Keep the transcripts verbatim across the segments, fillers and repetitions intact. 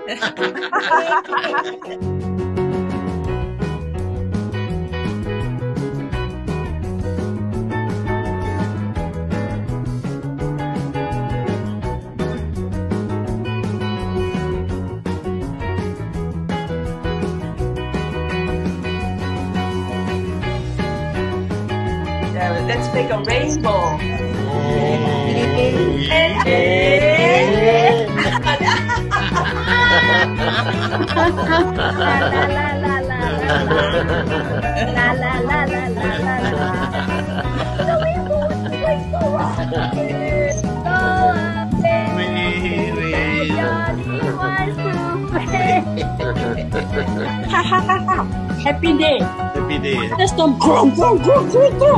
Let's make a rainbow. La la la la la la la la. The rainbow is going so wrong. Go up there. Johnny wants to play. Happy day. Happy day. Let's go. Go go go go go.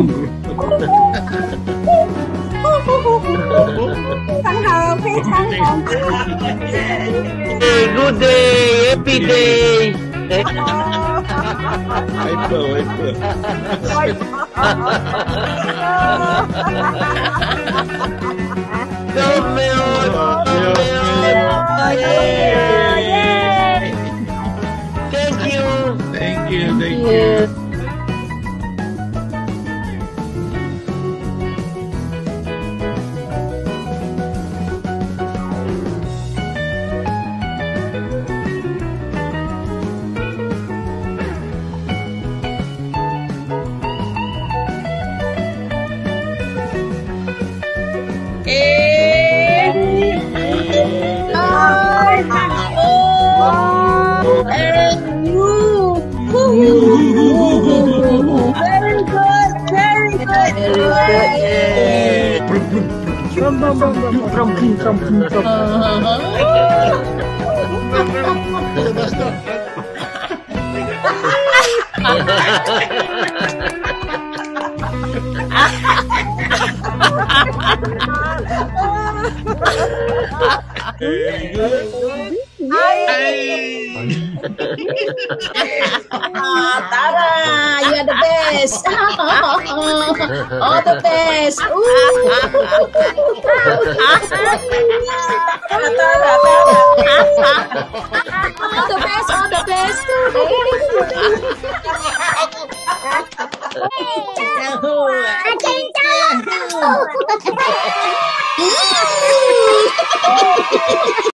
Good day, happy day. Hyper, hyper. Go Melon. Thank you. Thank you, thank you. Very good, very good. From from from from from from from. Very good. Tara, you are the best. All the best. Ooh. All the best, all the best. I can tell.